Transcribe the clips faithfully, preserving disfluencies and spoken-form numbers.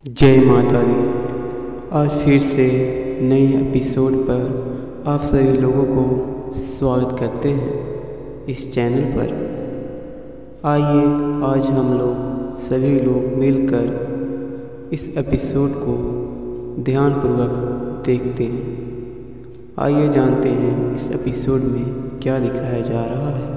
जय माता दी। आज फिर से नए एपिसोड पर आप सभी लोगों को स्वागत करते हैं इस चैनल पर। आइए आज हम लोग सभी लोग मिलकर इस एपिसोड को ध्यानपूर्वक देखते हैं। आइए जानते हैं इस एपिसोड में क्या दिखाया जा रहा है।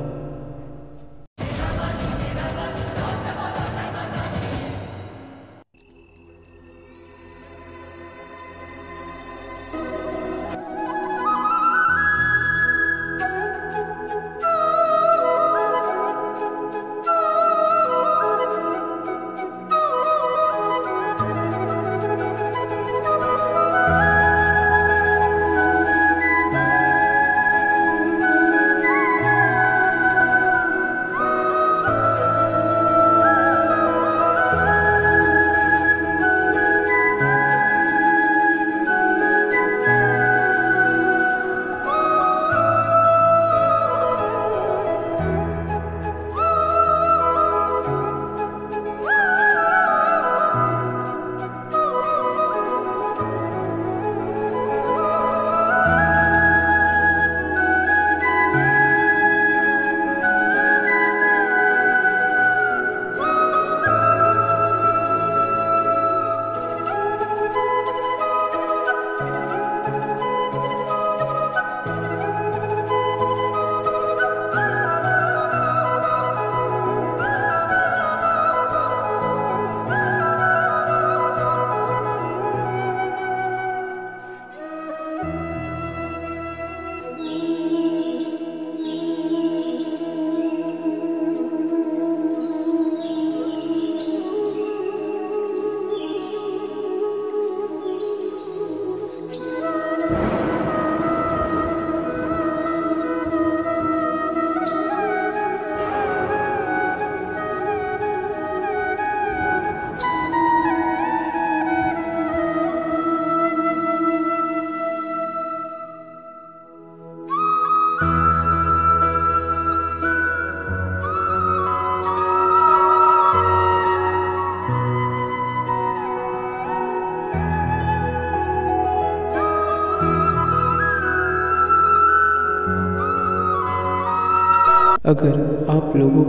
अगर आप लोगों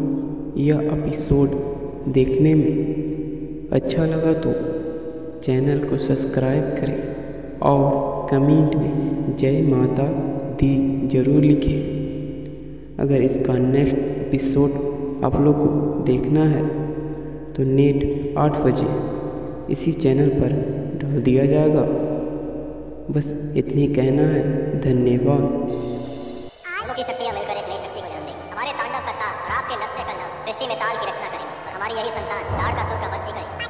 को यह एपिसोड देखने में अच्छा लगा तो चैनल को सब्सक्राइब करें और कमेंट में जय माता दी ज़रूर लिखें। अगर इसका नेक्स्ट एपिसोड आप लोग को देखना है तो नेट आठ बजे इसी चैनल पर डाल दिया जाएगा। बस इतनी कहना है। धन्यवाद। की शक्तियां मिलकर एक नई शक्ति को जन्म देंगी। हमारे तांडव का साथ और आपके लक्ष्य का लव सृष्टि में ताल की रचना करेंगे और हमारी यही संतान ताड़ का सुर का भक्ति करेगी।